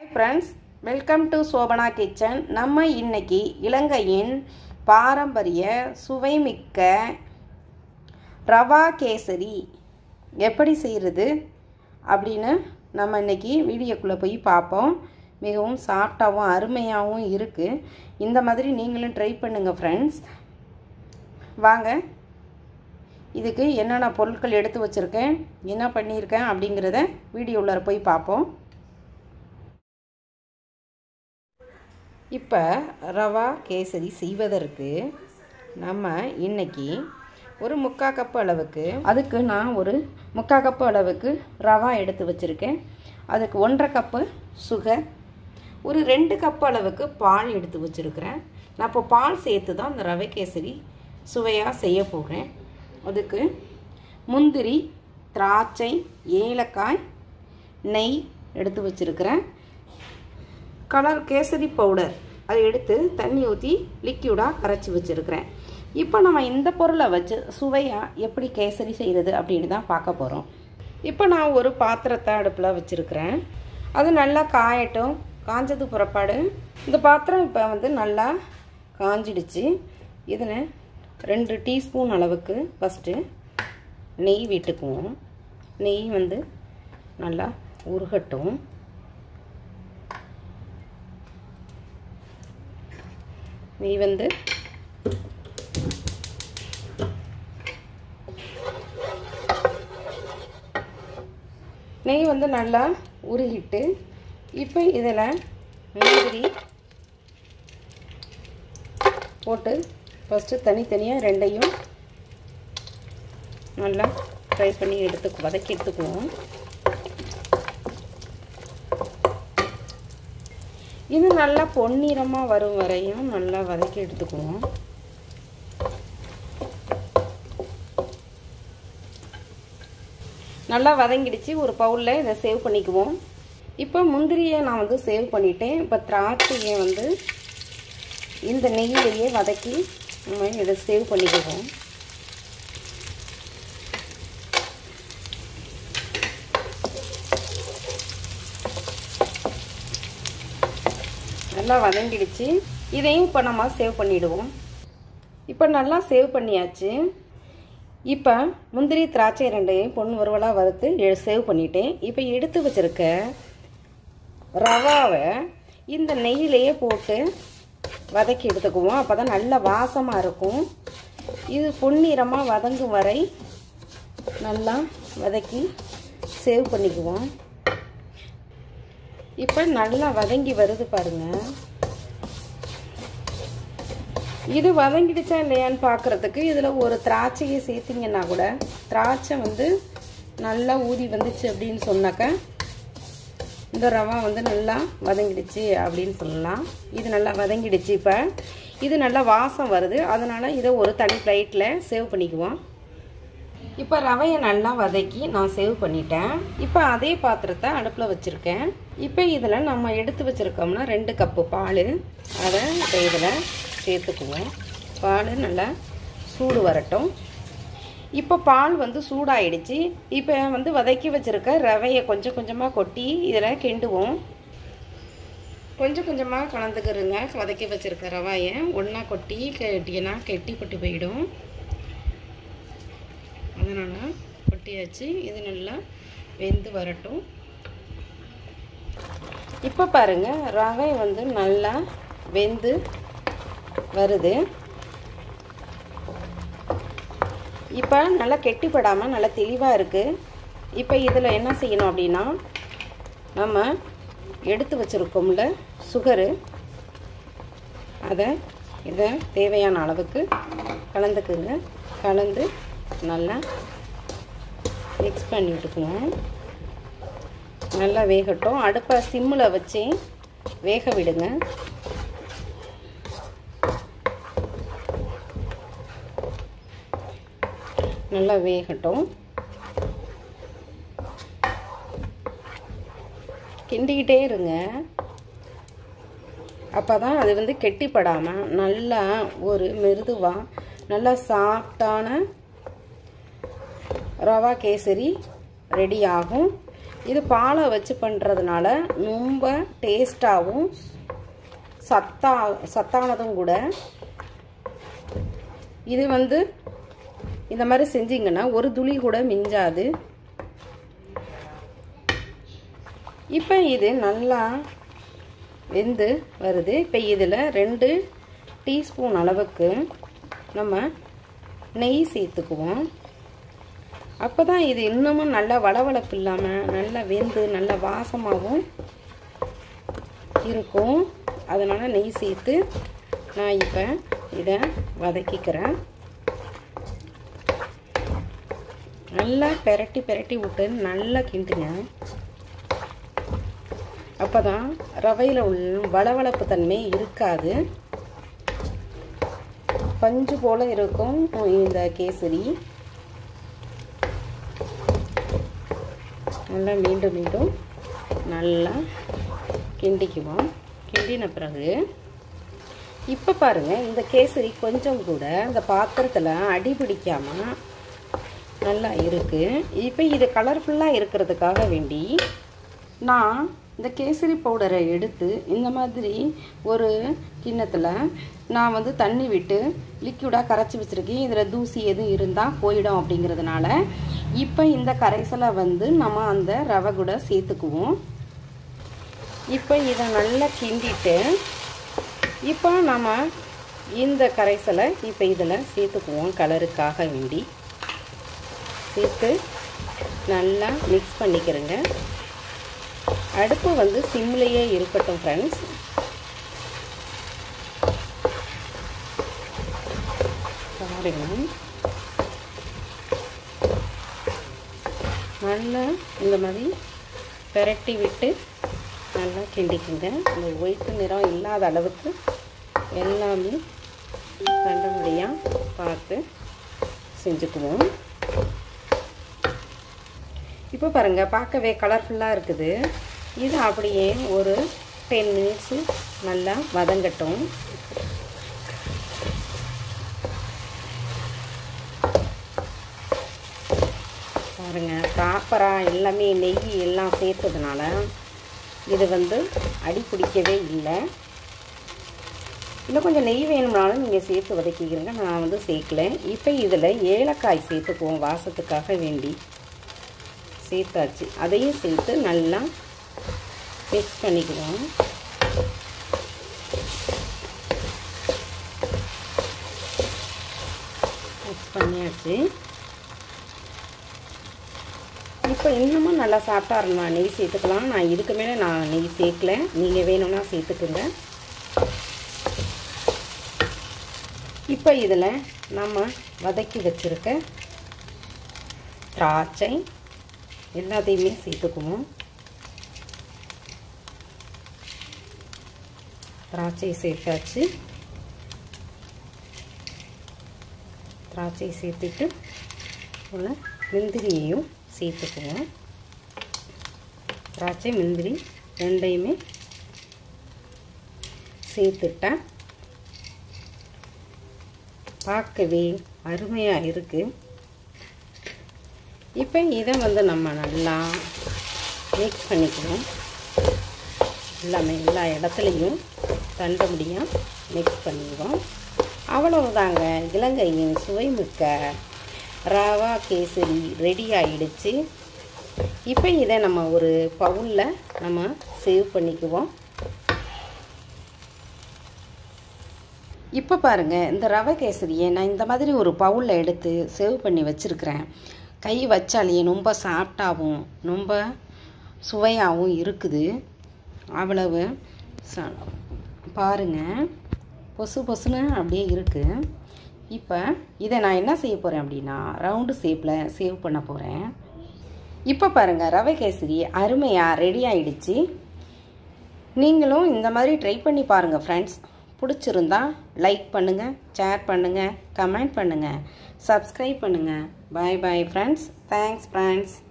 Friends, welcome to Shobana kitchen. நம்ம இன்னைக்கு இலங்கையின் பாரம்பரிய சுவைமிக்க ரவா கேசரி எப்படி செய்கிறது அப்படின்னு நம்ம இன்னைக்கு வீடியோக்குள்ளே போய் பார்ப்போம். மிகவும் சாஃப்டாகவும் அருமையாகவும் இருக்குது. இந்த மாதிரி நீங்களும் ட்ரை பண்ணுங்கள் ஃப்ரெண்ட்ஸ். வாங்க, இதுக்கு என்னென்ன பொருட்கள் எடுத்து வச்சுருக்கேன், என்ன பண்ணியிருக்கேன் அப்படிங்கிறத வீடியோவில் போய் பார்ப்போம். இப்போ ரவா கேசரி செய்வதற்கு நம்ம இன்றைக்கி ஒரு 3/4 கப்பு அளவுக்கு, அதுக்கு நான் ஒரு 3/4 கப்பு அளவுக்கு ரவா எடுத்து வச்சுருக்கேன். அதுக்கு 1/2 கப்பு சுகர், ஒரு 2 கப்பு அளவுக்கு பால் எடுத்து வச்சுருக்கிறேன். நான் இப்போ பால் சேர்த்து தான் இந்த ரவை கேசரி சுவையாக செய்ய போகிறேன். அதுக்கு முந்திரி, திராட்சை, ஏலக்காய், நெய் எடுத்து வச்சுருக்கிறேன். கலர் கேசரி பவுடர் அதை எடுத்து தண்ணி ஊற்றி லிக்யூடாக கரைச்சி வச்சுருக்கிறேன். இப்போ நம்ம இந்த பொருளை வச்சு சுவையாக எப்படி கேசரி செய்கிறது அப்படின்னு தான் பார்க்க போகிறோம். இப்போ நான் ஒரு பாத்திரத்தை அடுப்பில் வச்சுருக்கிறேன். அது நல்லா காயட்டும். காஞ்சது புறப்பாடு இந்த பாத்திரம் இப்போ நல்லா காஞ்சிடுச்சு. இதில் 2 டீஸ்பூன் அளவுக்கு ஃபஸ்ட்டு நெய் விட்டுக்குவோம். நெய் நல்லா உருகட்டும். நெய் நல்லா உருகிட்டு, இப்போ இதில் முந்திரி போட்டு ஃபஸ்ட்டு தனித்தனியாக ரெண்டையும் நல்லா ஃப்ரை பண்ணி வதக்கி எடுத்துக்குவோம். இது நல்லா பொன்னிறமாக வரும் வரையும் நல்லா வதக்கி எடுத்துக்குவோம். நல்லா வதங்கிடுச்சு. ஒரு பவுலில் இதை சேவ் பண்ணிக்குவோம். இப்போ முந்திரியை நான் சேவ் பண்ணிட்டேன். இப்போ திராட்சையை இந்த நெய்யிலேயே வதக்கி நம்ம இதை சேவ் பண்ணிக்குவோம். நல்லா வதங்கிடுச்சு. இதையும் இப்போ நம்ம சேவ் பண்ணிவிடுவோம். இப்போ நல்லா சேவ் பண்ணியாச்சு. இப்போ முந்திரி, திராட்சை ரெண்டையும் பொன் வறுவலாக வறுத்து சேவ் பண்ணிட்டேன். இப்போ எடுத்து வச்சுருக்க ரவாவை இந்த நெய்யிலேயே போட்டு வதக்கி எடுத்துக்குவோம். அப்போ தான் நல்ல வாசமாக இருக்கும். இது பொன்னிறமாக வதங்கும் வரை நல்லா வதக்கி சேவ் பண்ணிக்குவோம். இப்போ நல்லா வதங்கி வருது பாருங்கள். இது வதங்கிடுச்சா இல்லையான்னு பார்க்குறதுக்கு இதில் ஒரு திராட்சையை சேர்த்திங்கன்னா கூட, திராட்சை நல்லா ஊதி வந்துச்சு அப்படின்னு சொன்னாக்கா இந்த ரவா நல்லா வதங்கிடுச்சு அப்படின்னு சொல்லலாம். இது நல்லா வதங்கிடுச்சு. இப்போ இது நல்லா வாசம் வருது. அதனால் இதை ஒரு தனி பிளேட்டில் சேவ் பண்ணிக்குவோம். இப்போ ரவையை நல்லா வதக்கி நான் சேவ் பண்ணிட்டேன். இப்போ அதே பாத்திரத்தை அடுப்பில் வச்சுருக்கேன். இப்போ இதில் நம்ம எடுத்து வச்சுருக்கோம்னா 2 கப்பு பால், அதை இப்போ இதில் சேர்த்துக்குவோம். பால் நல்லா சூடு வரட்டும். இப்போ பால் சூடாயிடுச்சு. இப்போ வதக்கி வச்சுருக்க ரவையை கொஞ்சம் கொஞ்சமாக கொட்டி இதில் கிண்டுவோம். கொஞ்சம் கொஞ்சமாக கலந்துக்கிறங்க. வதக்கி வச்சுருக்க ரவையை ஒன்றா கொட்டி கட்டினா கெட்டிப்பட்டு போயிடும். அதனால் கொட்டியாச்சு. இது நல்லா வெந்து வரட்டும். இப்போ பாருங்கள், ரவை நல்லா வெந்து வருது. இப்போ நல்லா கெட்டிப்படாமல் நல்லா தெளிவாக இருக்குது. இப்போ இதில் என்ன செய்யணும் அப்படின்னா, நம்ம எடுத்து வச்சுருக்கோம்ல சுகரு, இதை தேவையான அளவுக்கு கலந்துக்குங்க. கலந்து நல்லா மிக்ஸ் பண்ணி விட்டுக்குவோம். நல்லா வேகட்டும். அடுப்பை சிம்மில் வச்சு வேக விடுங்க. நல்லா வேகட்டும். கிண்டிக்கிட்டே இருங்க. அப்போ தான் அது கெட்டிப்படாமல் நல்லா ஒரு மிருதுவாக நல்லா சாஃப்டான ரவா கேசரி ரெடி ஆகும். இது பாலை வச்சு பண்ணுறதுனால ரொம்ப டேஸ்ட்டாகவும் சத்தானதும் கூட. இது வந்து இந்த மாதிரி செஞ்சிங்கன்னா ஒரு துளி கூட மிஞ்சாது. இப்போ இது நல்லா வெந்து வருது. இப்போ இதில் 2 டீஸ்பூன் அளவுக்கு நம்ம நெய் சேர்த்துக்குவோம். அப்போ தான் இது இன்னமும் நல்லா வளவளப்பு இல்லாமல் நல்லா வெந்து நல்ல வாசமாகவும் இருக்கும். அதனால் நெய் சேர்த்து நான் இப்போ இதை வதக்கிக்கிறேன். நல்லா பெரட்டி விட்டு நல்லா கிண்டுங்க. அப்போ தான் ரவையில் உள்ள வளவளப்பு தன்மை இருக்காது, பஞ்சு போல் இருக்கும் இந்த கேசரி. நல்லா மீண்டும் நல்லா கிண்டிக்குவோம். கிண்டின பிறகு இப்போ பாருங்கள், இந்த கேசரி கொஞ்சம் கூட இந்த பாத்திரத்தில் அடி பிடிக்காமல் நல்லா இருக்குது. இப்போ இது கலர்ஃபுல்லாக இருக்கிறதுக்காக வேண்டி நான் இந்த கேசரி பவுடரை எடுத்து இந்த மாதிரி ஒரு கிண்ணத்தில் நான் வந்து தண்ணி விட்டு லிக்விடாக கரைச்சி வச்சுருக்கேன். இதில் தூசி எதுவும் இருந்தால் போயிடும் அப்படிங்கிறதுனால இப்போ இந்த கரைசலை வந்து நம்ம அந்த ரவை கூட சேர்த்துக்குவோம். இப்போ இதை நல்லா கிண்டிட்டு இப்போ நம்ம இந்த கரைசலை இப்போ இதில் சேர்த்துக்குவோம். கலருக்காக வேண்டி சேர்த்து நல்லா மிக்ஸ் பண்ணிக்கிறேங்க. அடுப்பு வந்து சிம்லேயே இருக்கட்டும் ஃப்ரெண்ட்ஸ். பாருங்க, நல்லா இந்த மாதிரி பெரட்டி விட்டு நல்லா கிண்டிக்குங்க. இந்த ஒயிட் நிறம் இல்லாத அளவுக்கு எல்லாமே கண்டபடியாக பார்த்து செஞ்சுக்குவோம். இப்போ பாருங்கள், பார்க்கவே கலர்ஃபுல்லாக இருக்குது. இது அப்படியே ஒரு 10 மினிட்ஸு நல்லா வதங்கட்டும். பாருங்கள், ப்ராப்பராக எல்லாமே நெய் எல்லாம் சேர்த்ததுனால இது வந்து அடி பிடிக்கவே இல்லை. இன்னும் கொஞ்சம் நெய் வேணும்னாலும் நீங்கள் சேர்த்து வதக்கிக்கிறீங்க. நான் வந்து சேர்க்கல. இப்போ இதில் ஏலக்காய் சேர்த்துக்குவோம். வாசத்துக்காக வேண்டி சேர்த்தாச்சு. அதையும் சேர்த்து நல்லா மிக்ஸ் பண்ணிக்குவோம். மிக்ஸ் பண்ணியாச்சு. இப்போ இன்னமும் நல்லா சாப்பிட்டாருன்னா நெய் சேர்த்துக்கலாம். நான் இதுக்கு மேலே நான் நெய் சேர்க்கல. நீங்கள் வேணும்னா சேர்த்துக்குங்க. இப்போ இதில் நம்ம வதக்கி வச்சுருக்க திராட்சை எல்லாத்தையுமே சேர்த்துக்குவோம். திராட்சை சேர்த்தாச்சு. திராட்சை சேர்த்துட்டு உள்ள முந்திரியையும் சேர்த்துக்குவோம். திராட்சை முந்திரி ரெண்டையுமே சேர்த்துட்டேன். பார்க்கவே அருமையாக இருக்குது. இப்போ இதை வந்து நம்ம நல்லா மிக்ஸ் பண்ணிக்குவோம். எல்லாமே எல்லா இடத்துலையும் தண்டபடியாக மிக்ஸ் பண்ணிக்குவோம். அவ்வளவுதாங்க, இலங்கையின் சுவைமிக்க ரவா கேசரி ரெடி ஆகிடுச்சு. இப்போ இதை நம்ம ஒரு பவுலில் நம்ம சேவ் பண்ணிக்குவோம். இப்போ பாருங்கள், இந்த ரவை கேசரியை நான் இந்த மாதிரி ஒரு பவுலில் எடுத்து சேவ் பண்ணி வச்சுருக்கிறேன். கை வச்சாலே ரொம்ப சாஃப்டாகவும் ரொம்ப சுவையாகவும் இருக்குது. அவ்வளவு பாருங்கள், பொசு பொசுன்னு அப்படியே இருக்குது. இப்போ இதை நான் என்ன செய்ய போகிறேன் அப்படின்னா ரவுண்டு ஷேப்பில் சேவ் பண்ண போகிறேன். இப்போ பாருங்கள், ரவை கேசரி அருமையாக ரெடி ஆகிடுச்சு. நீங்களும் இந்த மாதிரி ட்ரை பண்ணி பாருங்கள் ஃப்ரெண்ட்ஸ். பிடிச்சிருந்தா லைக் பண்ணுங்கள், ஷேர் பண்ணுங்கள், கமெண்ட் பண்ணுங்கள், சப்ஸ்கிரைப் பண்ணுங்கள். Bye bye friends. Thanks friends.